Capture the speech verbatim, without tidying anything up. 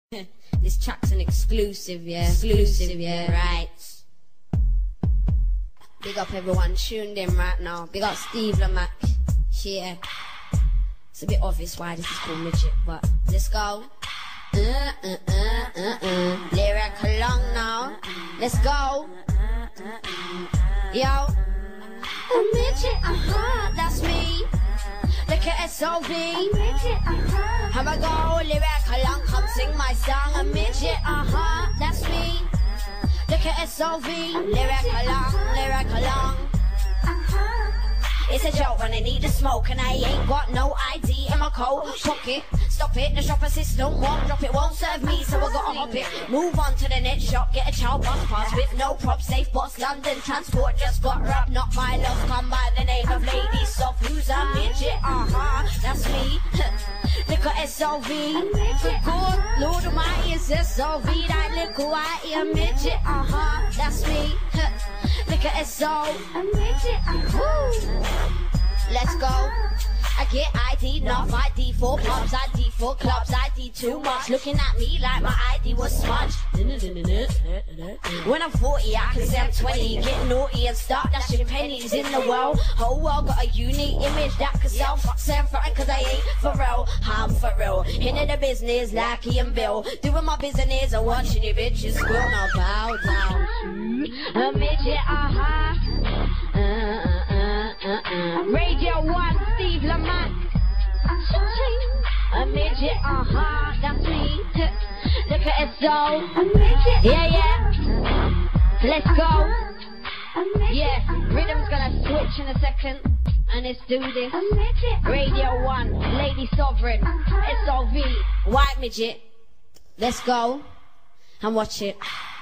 This track's an exclusive, yeah. Exclusive, yeah. Right. Big up everyone tuned in right now. Big up Steve Lamac. Yeah. It's a bit obvious why this is called Midget, but let's go. Uh, uh, uh, uh, uh. Lyric along now. Let's go. Yo. A midget, uh-huh, that's me. Look at S O V. A midget, uh-huh. I'ma go lyric along, come sing my song. A midget, uh-huh, that's me. Look at S O V. Lyric along, lyric along. Uh-huh. It's a joke when I need to smoke and I ain't got no I D in my coat pocket. Stop it, the shopper system won't drop it, won't serve me, so I gotta hop it. Move on to the next shop, get a chow bus pass with no prop, safe boss, London transport just got robbed. Not my love, come by the name of Lady Soft. Who's a midget? Uh-huh, that's me. Look at S O V. For good, Lord Almighty, it's S O V. That little whitey, a midget. Uh-huh, that's me. Look at S O. A midget, uh-huh. Let's go. I get I D, not I D for pubs, I D for clubs, I D too much. Looking at me like my I D was smudged. When I'm forty, I can say I'm twenty. Get naughty and start dashing pennies in the world. Whole world got a unique image that can sell. Fuck saying front cause I ain't for real. I'm for real. Into the business like he and Bill. Doing my business and watching you bitches squill. Now bow down. A midget, uh-huh. Uh, uh, uh, uh, uh. Radio one, Steve Lamac. A midget, uh-huh, that's me. Look at it, so. Yeah, yeah. Let's go. Yeah, rhythm's gonna switch in a second. And let's do this. Radio one, Lady Sovereign. S O V, White Midget. Let's go. And watch it.